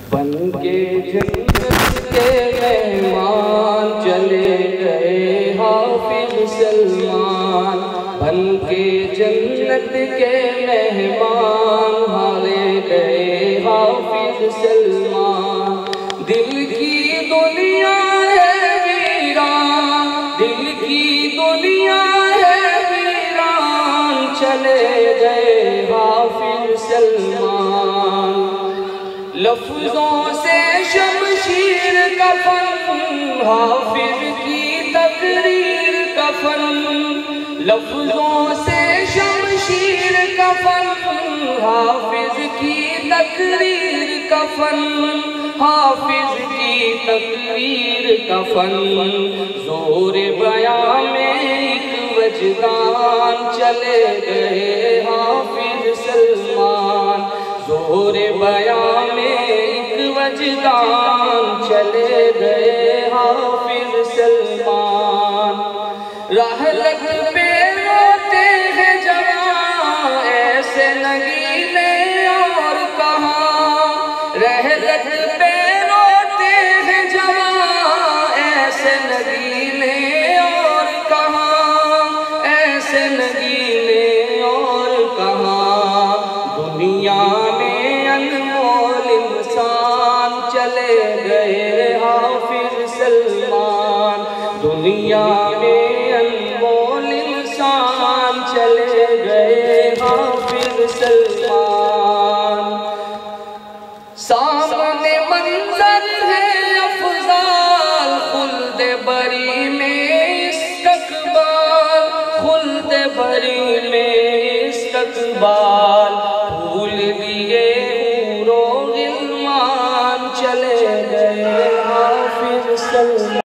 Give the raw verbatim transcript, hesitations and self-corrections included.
بن کے جنت کے مہمان چلے گئے حافظ سلمان، بن کے جنت کے مہمان ہارے گئے حافظ سلمان۔ دل کی دنیا ہے ویران، دل کی دنیا ہے ویران، چلے گئے حافظ سلمان۔ لفظوں سے شمشیر کفن، حافظ کی تقریر کفن، لفظوں سے شمشیر کفن، حافظ کی تقریر کفن، حافظ کی تقریر کفن۔ زور بیاں میں ایک وجدان چلے گئے حافظ سلمان، زور بیاں میں ایک وجدان چلے گئے حافظ سلمان۔ رحلت پہ روتے ہیں جوان، ایسے نگینے اور کہاں، رحلت پہ روتے ہیں جوان، ایسے نگینے اور کہاں، ایسے نگینے اور کہاں۔ دنیا میں انمول انسان چلے گئے حافظ سلمان، دنیا میں انمول انسان چلے گئے حافظ سلمان۔ سامنے منظر ہے افضال، خلد بری میں استقبال، خلد بری میں استقبال، بھول دیے حور و غلمان چلے گئے حافظ سلمان۔